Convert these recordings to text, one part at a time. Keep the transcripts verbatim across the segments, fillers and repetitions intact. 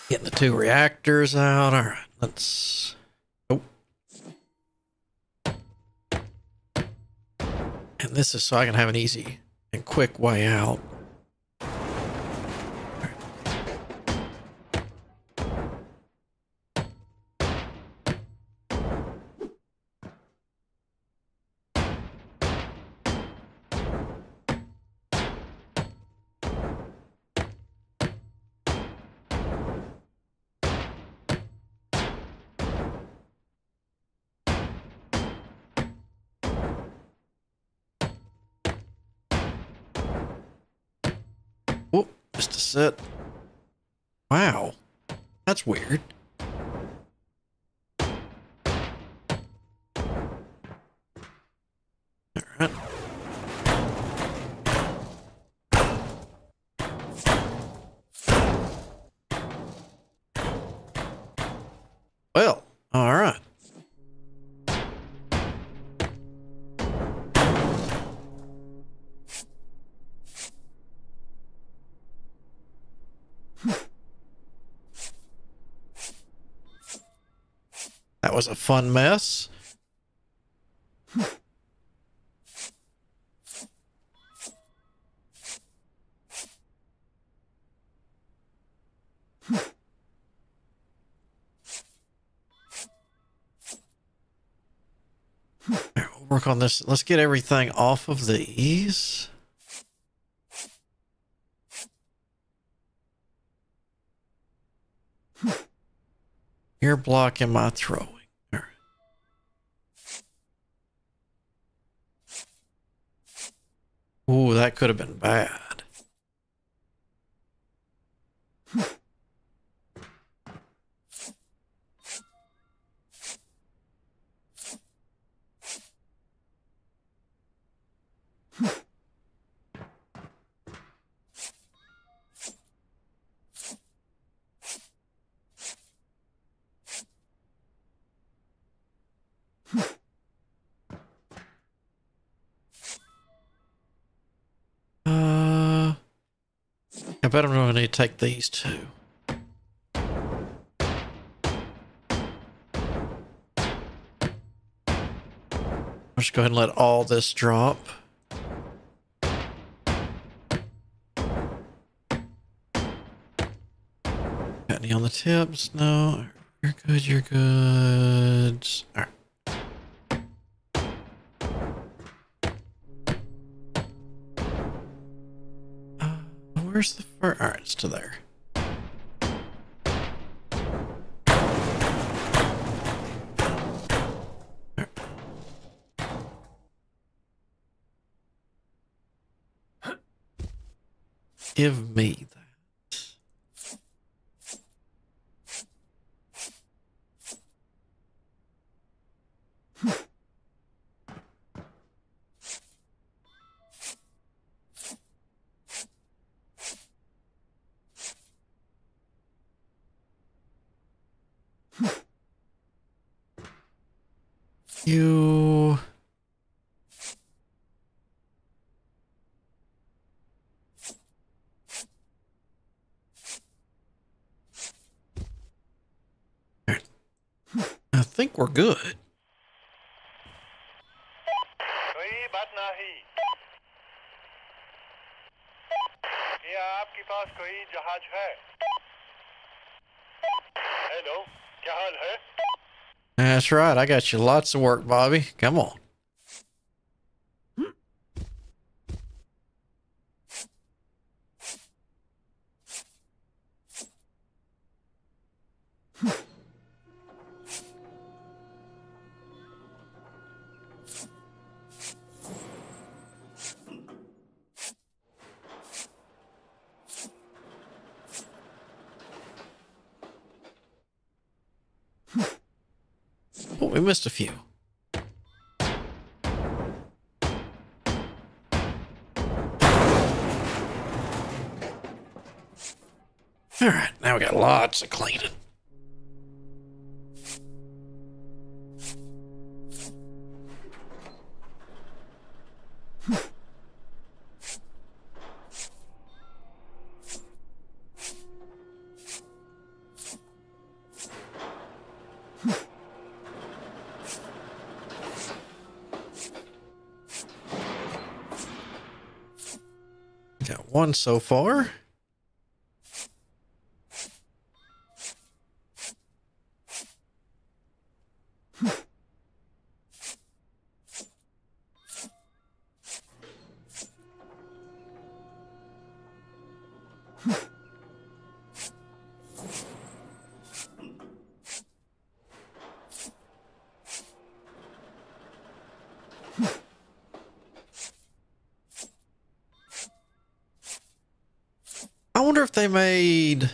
Getting the two reactors out. All right, let's. Oh. And this is so I can have an easy and quick way out. Oh, just a set. Wow, that's weird. All right. Well, all right. That was a fun mess. Right, we'll work on this. Let's get everything off of these. You're blocking my throwing. All right. Ooh, that could have been bad. Uh, I bet I'm going to need to take these two. Let's go ahead and let all this drop. Got any on the tips? No. You're good, you're good. All right. Uh, where's the first? All right, it's to there. Give me that. You. I think we're good. कोई बात नहीं। क्या आपके पास कोई जहाज है? Hello, क्या हाल है? That's right. I got you lots of work, Bobby. Come on. Oh, we missed a few. All right, now we got lots of cleaning. one so far. I wonder if they made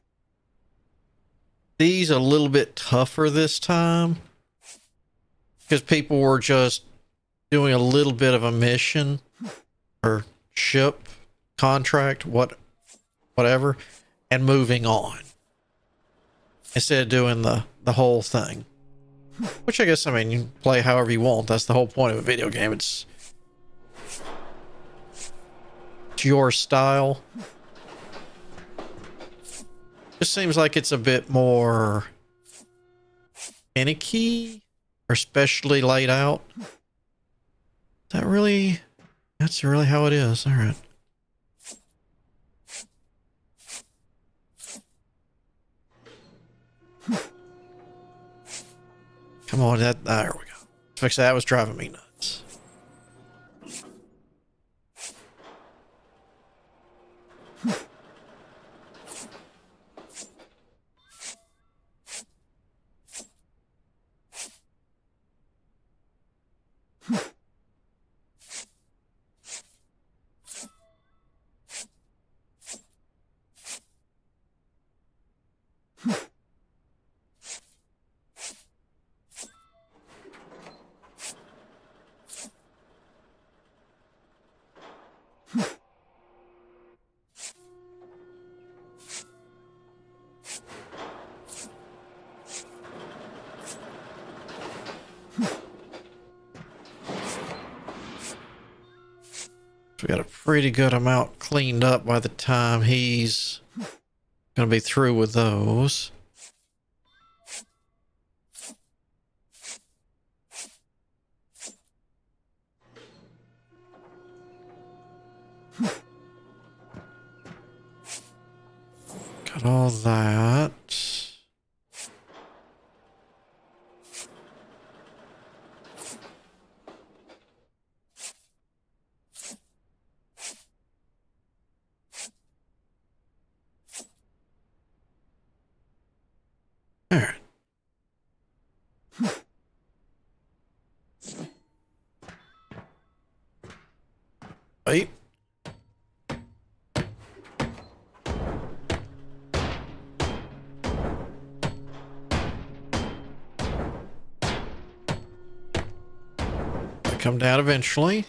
these a little bit tougher this time, because people were just doing a little bit of a mission or ship contract, what, whatever, and moving on instead of doing the the whole thing. Which I guess, I mean, you can play however you want. That's the whole point of a video game. It's, it's your style. Just seems like it's a bit more finicky or specially laid out. Is that really, that's really how it is. All right. Come on, that, there we go. Fix that. That was driving me nuts. We got a pretty good amount cleaned up by the time he's going to be through with those. Got all that. All right. Wait. They come down eventually.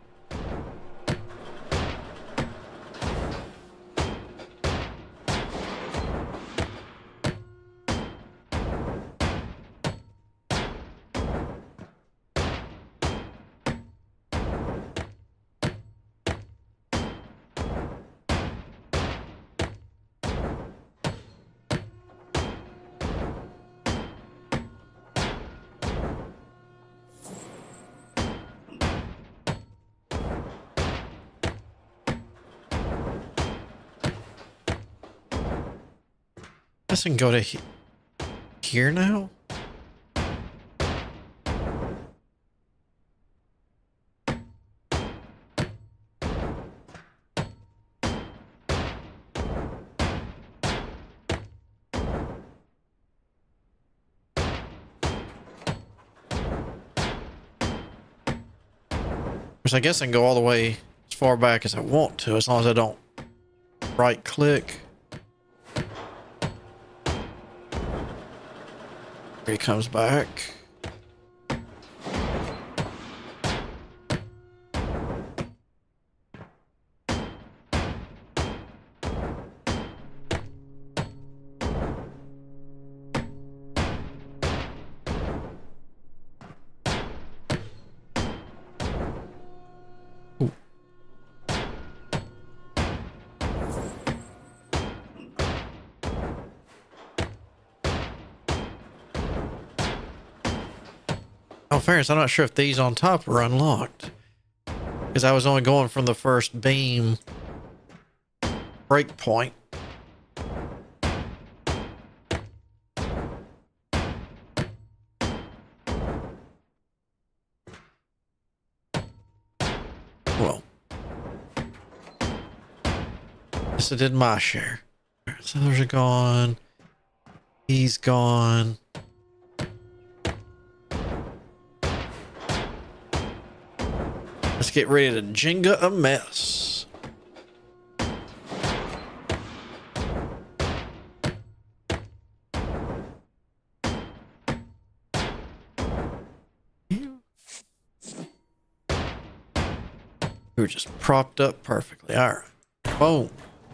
I can go to he here now. Which I guess I can go all the way as far back as I want to, as long as I don't right click. Here he comes back. Ooh. Oh, fairness, I'm not sure if these on top were unlocked, because I was only going from the first beam break point. Well, guess I did my share. So those are gone. He's gone. Let's get ready to Jenga a mess. We were just propped up perfectly. All right. Boom.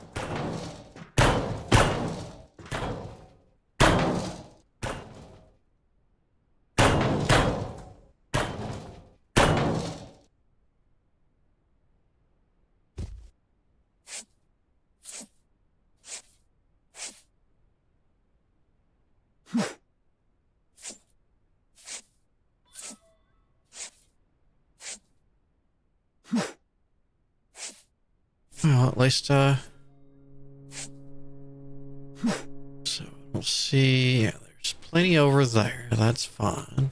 Well, at least, uh, so we'll see. Yeah, there's plenty over there. That's fine.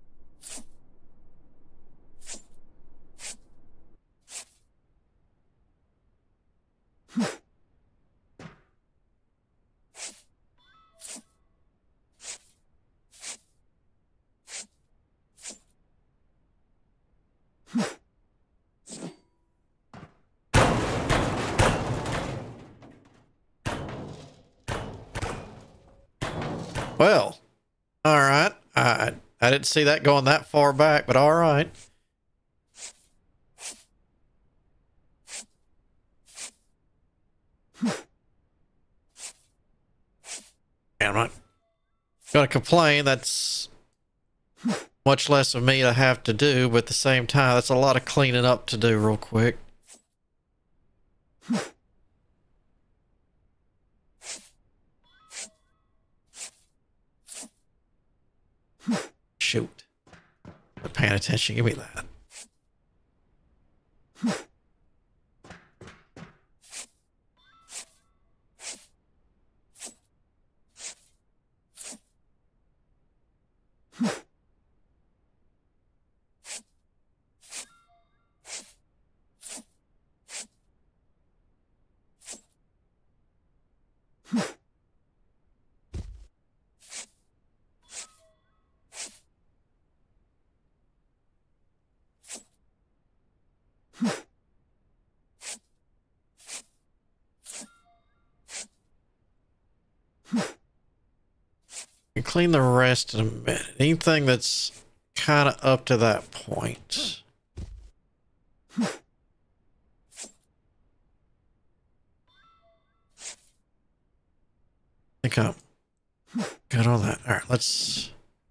Well, all right. I I didn't see that going that far back, but all right. I'm not gonna complain. That's much less of me to have to do, but at the same time, that's a lot of cleaning up to do real quick. Shoot. Not paying attention. Give me that. And clean the rest in a minute. Anything that's kind of up to that point. I think I'm good on that. All right, let's...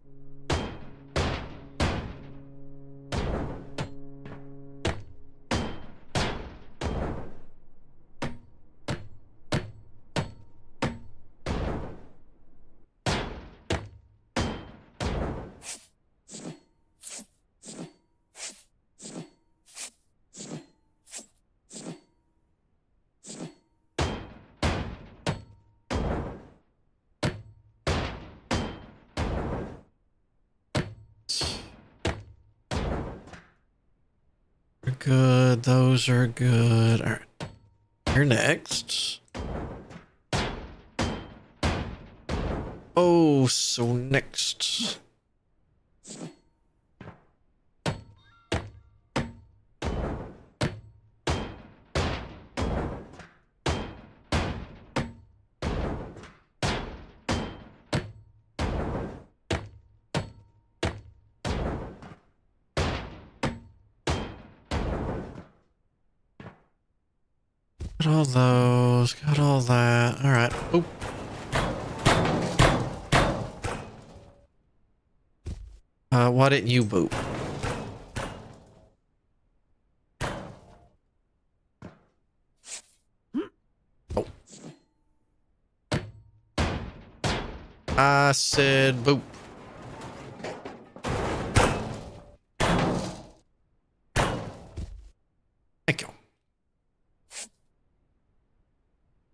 Good, those are good. All right, you're next. Oh, so next. Got all those, got all that. All right. Oop. Uh, why didn't you boop? Oh. I said boop. Thank you.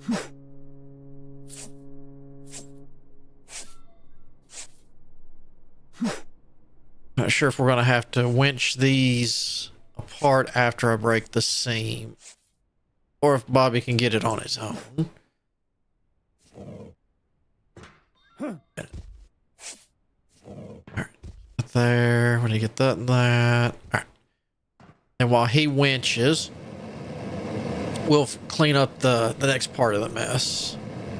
Not sure if we're going to have to winch these apart after I break the seam, or if Bobby can get it on his own. All right. There. When you get that and that. All right. And while he winches, we'll clean up the, the next part of the mess.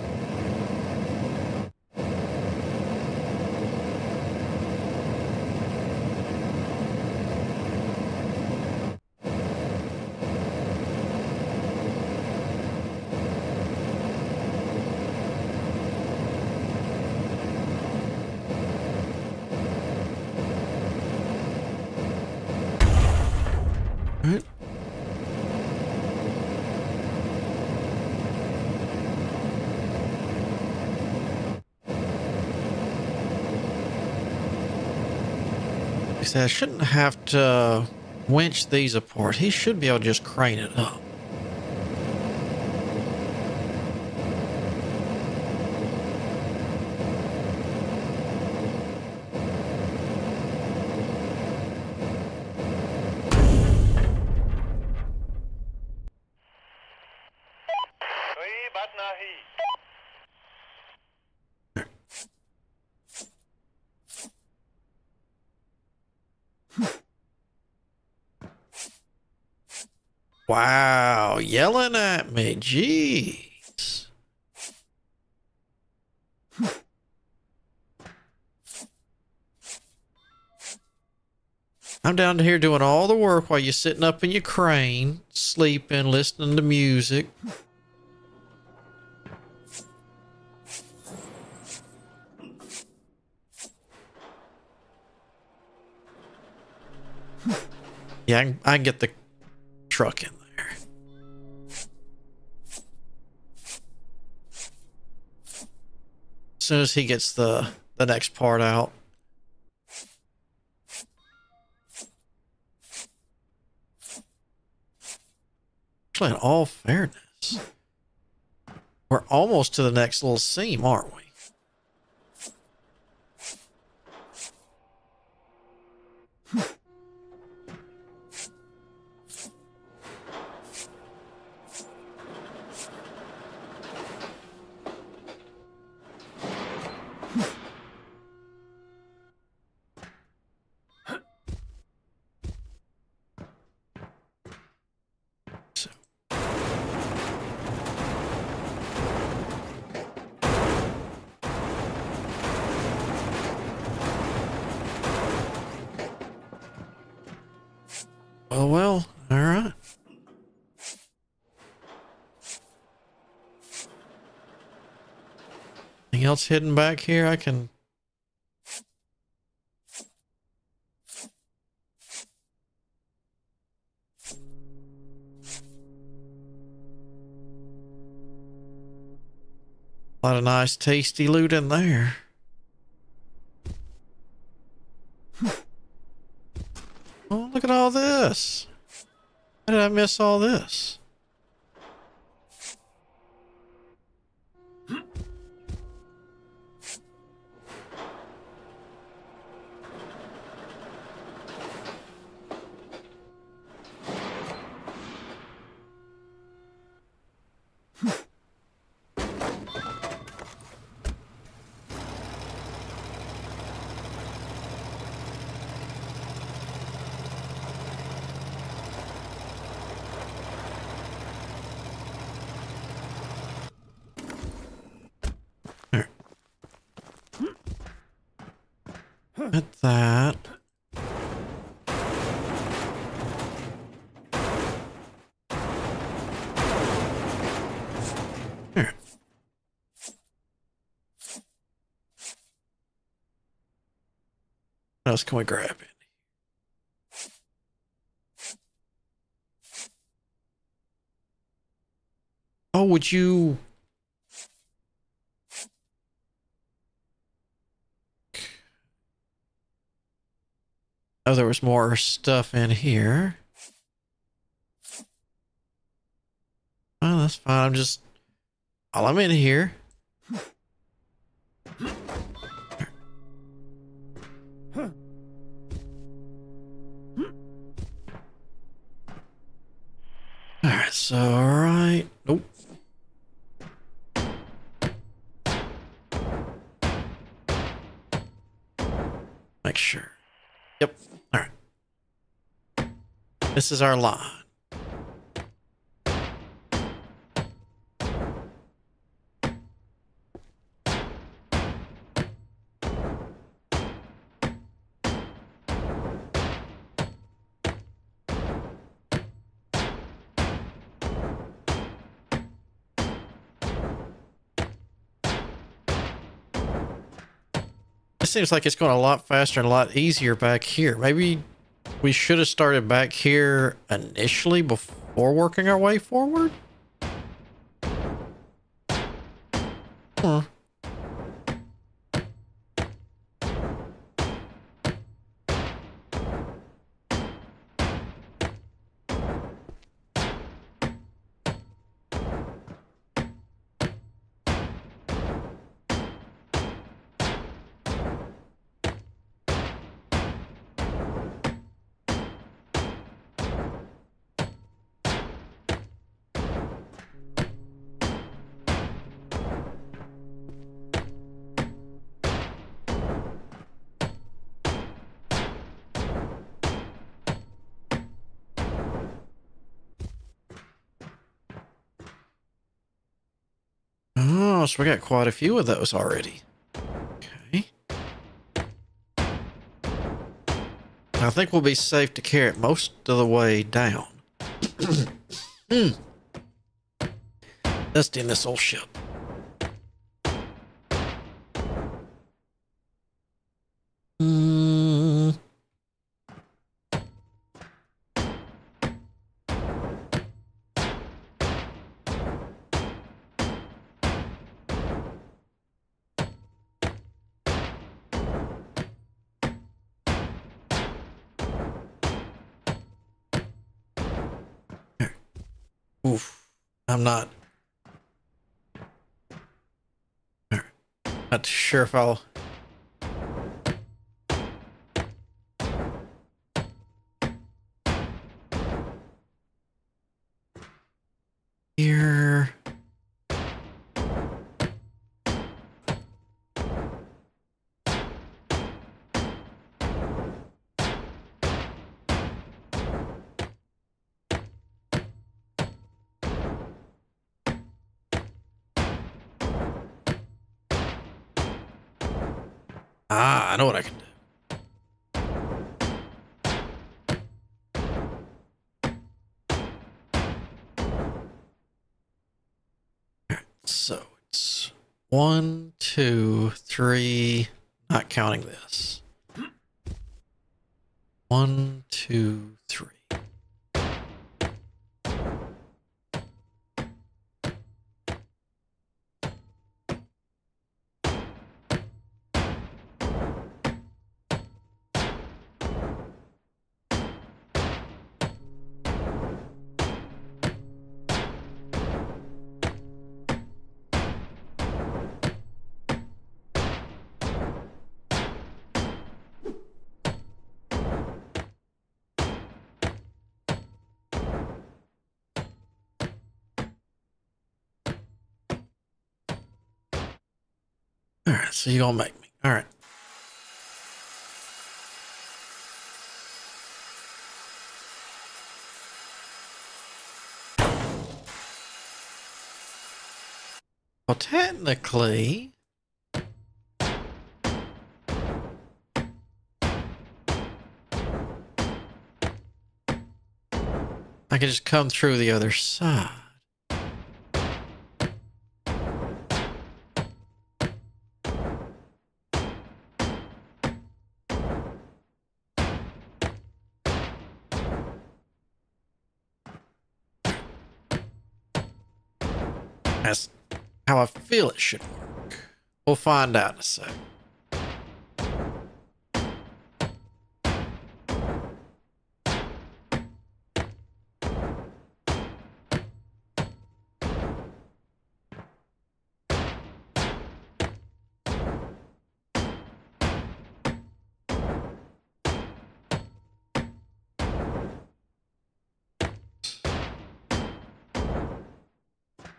All right. Like I said, I shouldn't have to winch these apart. He should be able to just crane it up. Sohi बात नहीं. Wow, yelling at me. Jeez. I'm down here doing all the work while you're sitting up in your crane, sleeping, listening to music. Yeah, I can, I can get the truck in there. As soon as he gets the, the next part out. Actually, in all fairness, we're almost to the next little seam, aren't we? Oh, well, all right. Anything else hidden back here? I can... A lot of nice, tasty loot in there. Oh, look at all this. How did I miss all this? At that. Here. What else can we grab it? Oh, would you... Oh, there was more stuff in here. Oh, that's fine. I'm just while I'm in here. Alright, so alright. Nope. Make sure. Yep. Alright. This is our line. It seems like it's going a lot faster and a lot easier back here. Maybe we should have started back here initially before working our way forward? Huh. Oh, so we got quite a few of those already. Okay. I think we'll be safe to carry it most of the way down. mm. Dusting this old ship. Mm. Oof. I'm not... Not sure if I'll... Here... Ah, I know what I can do. Alright, so it's one, two, three, not counting this. One, two, three. All right, so you're gonna make me. All right. Well, technically, I could just come through the other side. That's how I feel it should work. We'll find out in a sec.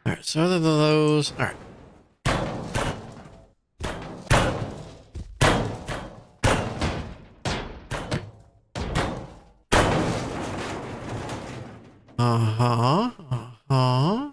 All right, so other than those, all right. Uh-huh, uh-huh.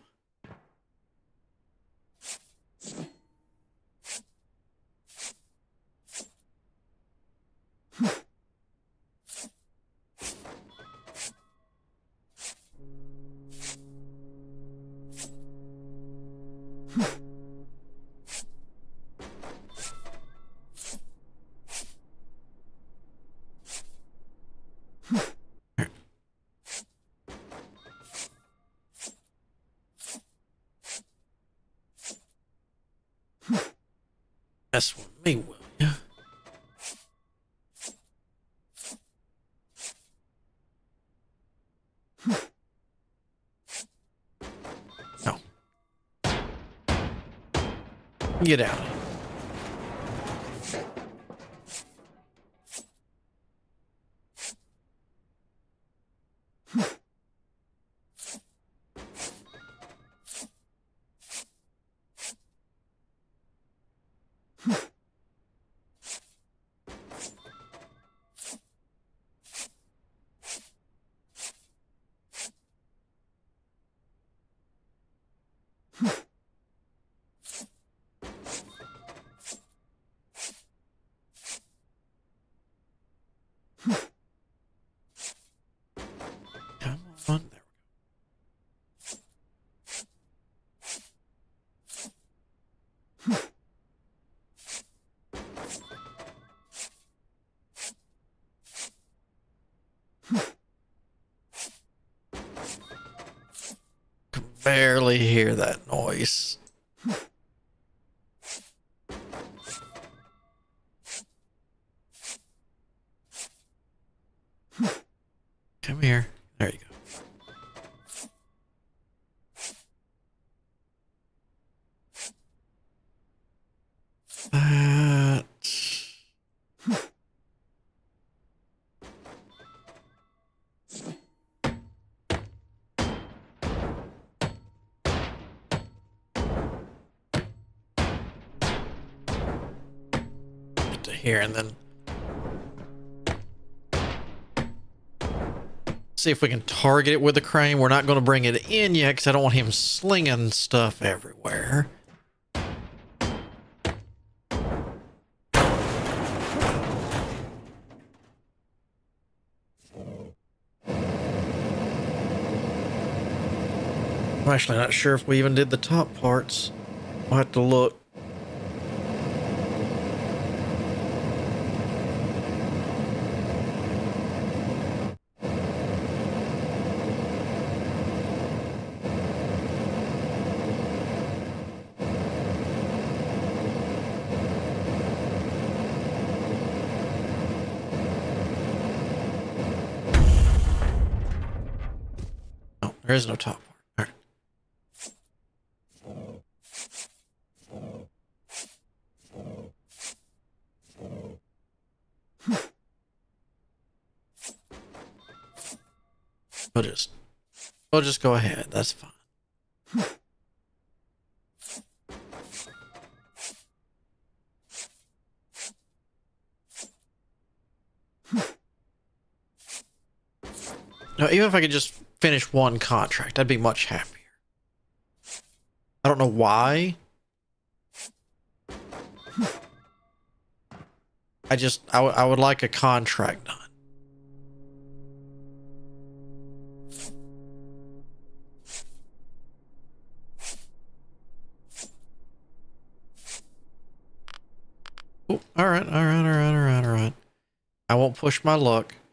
Mess with me, will ya? No. Get out. Come on, there we go. Barely hear that noise. Come here. There you go. That. Get to here and then see if we can target it with the crane. We're not going to bring it in yet because I don't want him slinging stuff everywhere. I'm actually not sure if we even did the top parts. We'll have to look. No, there is no top part. All right. We'll just, we'll just go ahead. That's fine. No, even if I could just finish one contract, I'd be much happier. I don't know why. I just, I, w I would like a contract done. Oh, all right, all right, all right, all right, all right. I won't push my luck.